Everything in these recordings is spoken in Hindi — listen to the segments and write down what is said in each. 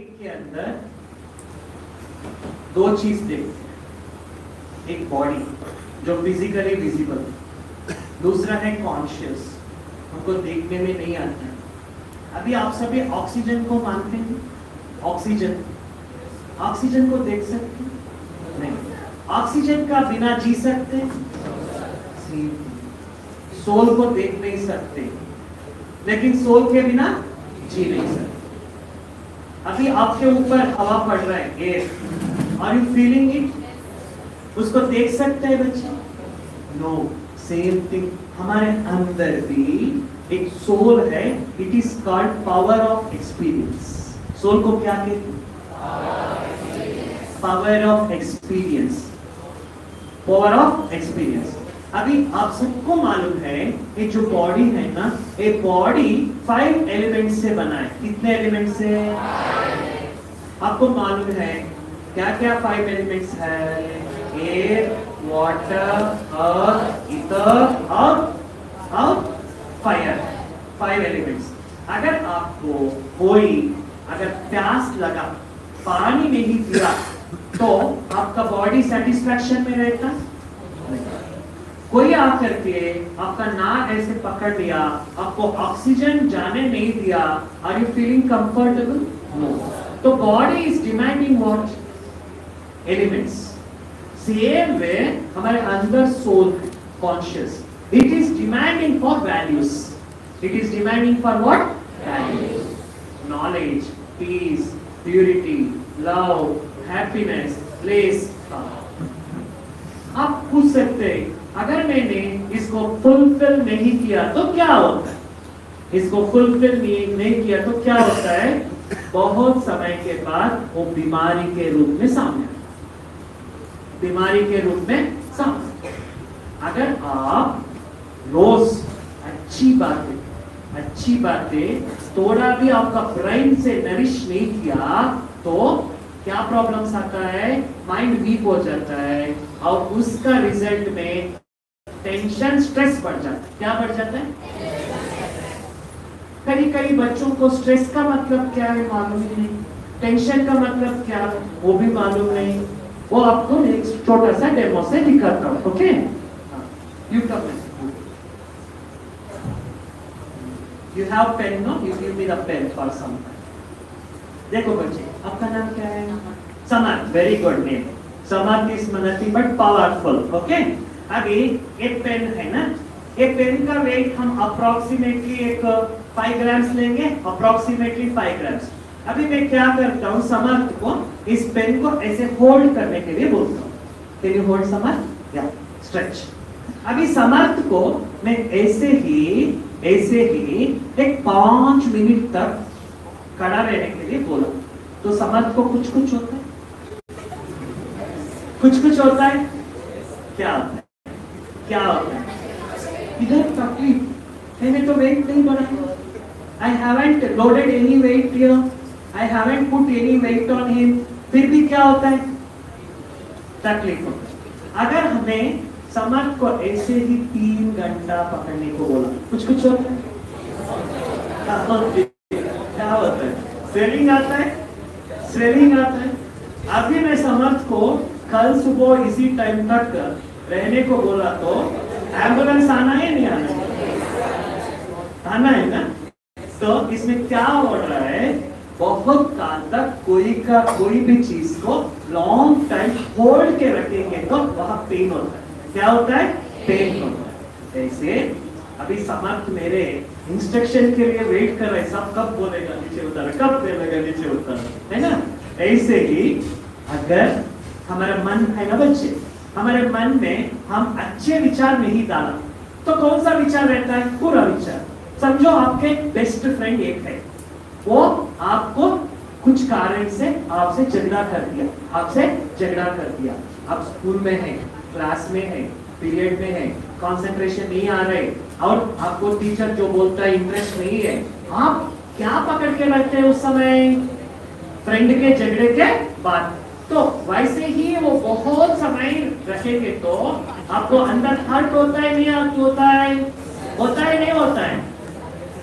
एक के अंदर दो चीज देखते हैं, एक बॉडी जो फिजिकली विजिबल, दूसरा है कॉन्शियस, हमको देखने में नहीं आता है। अभी आप सभी ऑक्सीजन को मानते हैं? ऑक्सीजन को देख सकते हैं? नहीं। ऑक्सीजन का बिना जी सकते हैं? सोल को देख नहीं सकते, लेकिन सोल के बिना जी नहीं सकते। अभी आपके ऊपर हवा पड़ रहा है, air, are you feeling it? उसको देख सकते हैं बच्चे? नो। सेम थिंग हमारे अंदर भी एक सोल है, it is called power of experience. Soul को क्या कहते हैं? Power of experience. Power of experience. अभी आप सबको मालूम है ये जो बॉडी है ना, ये बॉडी 5 एलिमेंट से बना है। कितने एलिमेंट से? आपको मालूम है क्या क्या 5 एलिमेंट्स है? एयर, वाटर, अर्थ, ईथर और फायर। 5 एलिमेंट्स। अगर आपको कोई अगर प्यास लगा, पानी नहीं पिया, तो आपका बॉडी सेटिस्फैक्शन में रहता? कोई आकर के आपका नाक ऐसे पकड़ लिया, आपको ऑक्सीजन जाने नहीं दिया, are you feeling comfortable? No. तो body is demanding what? Elements. Same way हमारे अंदर soul, conscious, it is demanding for values. It is demanding for what? Values, knowledge, peace, purity, love, happiness, place. आप पूछ सकते हैं अगर मैंने इसको फुलफिल नहीं किया तो क्या होता है? इसको फुलफिल नहीं किया तो क्या होता है? बहुत समय के बाद वो बीमारी के रूप में सामने, बीमारी के रूप में सामने। अगर आप रोज अच्छी बातें थोड़ा भी आपका ब्रेन से नरिश नहीं किया तो क्या प्रॉब्लम्स आता है? माइंड वीक हो जाता है और उसका रिजल्ट में टेंशन, स्ट्रेस बढ़ जाता है। क्या बढ़ जाता है? कई बच्चों को स्ट्रेस का मतलब क्या है मालूम ही नहीं, टेंशन का मतलब क्या है वो भी मालूम नहीं। वो आपको एक छोटा सा डेमो से दिखाता हूँ। Okay, you come, you have pen? No, you give me the pen for some time. देखो बच्चे, आपका नाम क्या है? Samarth. Very good name. Samarth is nothing but powerful. Okay, अभी एक पेन है ना, एक पेन का वेट हम अप्रोक्सीमेटली एक 5 ग्राम्स लेंगे, अप्रोक्सीमेटली 5 ग्राम्स। अभी मैं क्या करता हूँ, समर्थ को इस पेन को ऐसे होल्ड करने के लिए बोलता हूँ। Can you hold Samarth? या स्ट्रेच। अभी समर्थ को मैं ऐसे ही एक 5 मिनट तक खड़ा रहने के लिए बोला तो समर्थ को कुछ होता है? कुछ होता है? क्या होता है? इधर तकलीफ, मैंने तो वेट नहीं बढ़ाया, I haven't loaded any weight here, I haven't put any weight on him, फिर भी क्या होता है? तकलीफ होता है। अगर हमें समर्थ को ऐसे ही 3 घंटा पकड़ने को बोला, कुछ होता है? क्या होता है? स्वेलिंग आता है। अभी मैं समर्थ को कल सुबह इसी टाइम तक रहने को बोला तो एम्बुलेंस आना है नहीं आना है ना? तो इसमें क्या हो रहा है? बहुत काल तक कोई भी चीज को लॉन्ग टाइम होल्ड के रखेंगे तो वहां पेन होता है। क्या होता है? पेन होता है। ऐसे अभी समर्थ मेरे इंस्ट्रक्शन के लिए वेट कर रहे, सब कब बोलेगा नीचे उतार, कब बोलेगा नीचे उतार, है ना? ऐसे ही अगर हमारा मन है ना बच्चे, हमारे मन में हम अच्छे विचार नहीं डाला तो कौन सा विचार रहता है? बुरा विचार। समझो आपके बेस्ट फ्रेंड एक है, वो आपको कुछ कारण से आपसे झगड़ा कर दिया। आप स्कूल में है, क्लास में है, पीरियड में है, कंसंट्रेशन नहीं आ रहे और आपको टीचर जो बोलता है इंटरेस्ट नहीं है, आप क्या पकड़ के रखते हैं उस समय? फ्रेंड के झगड़े के बाद। तो वैसे ही वो बहुत समय रखेंगे तो आपको अंदर हर्ट होता है नहीं होता है? नहीं होता है।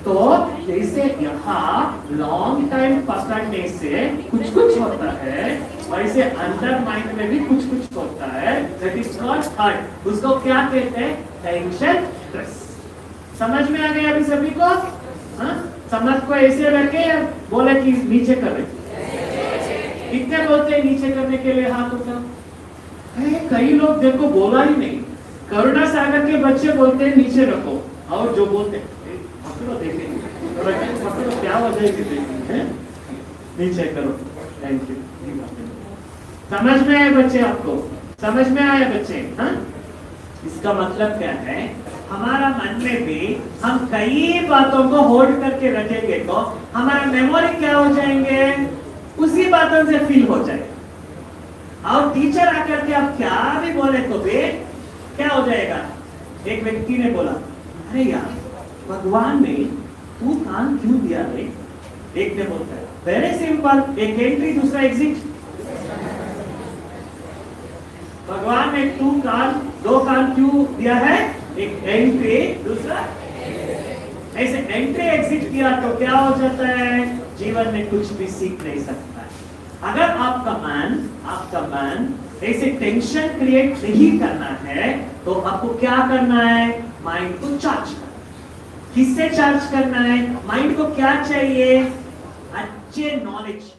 तो जैसे यहाँ लॉन्ग टाइम पकड़ने से कुछ कुछ होता है, वैसे अंदर माइंड में भी कुछ कुछ होता है, दैट इज कॉल्ड हर्ट। उसको क्या कहते हैं? Tension, stress. समझ में आ गया अभी सभी को? हाँ, समझ को ऐसे रखे बोले कि नीचे करे, कितने बोलते हैं नीचे करने के लिए हाथ उठा? कई लोग देखो बोला ही नहीं। करुणा सागर के बच्चे बोलते हैं नीचे रखो, और जो बोलते हैं पकड़ो, देखेंगे पकड़ो क्या वजह है, नीचे करो। Thank you. समझ में आए बच्चे? आपको समझ में आया बच्चे? हाँ, इसका मतलब क्या है? हमारा मन में भी हम कई बातों को होल्ड करके रखेंगे तो हमारा मेमोरी क्या हो जाएंगे? उसी बातों से फील हो जाएगा। और टीचर आकर के आप क्या भी बोले तो भी क्या हो जाएगा? एक व्यक्ति ने बोला, अरे यार भगवान ने तू कान क्यों दिया रे? एक ने बोलता है वेरी सिंपल, एक एंट्री दूसरा एग्जिट। भगवान ने तू कान, दो कान क्यों दिया है? एक एंट्री दूसरा। ऐसे एंट्री एग्जिट किया तो क्या हो जाता है? जीवन में कुछ भी सीख नहीं सकता है। अगर आपका मन ऐसे टेंशन क्रिएट नहीं करना है तो आपको क्या करना है? माइंड को चार्ज करना। किससे चार्ज करना है? माइंड को क्या चाहिए? अच्छे नॉलेज।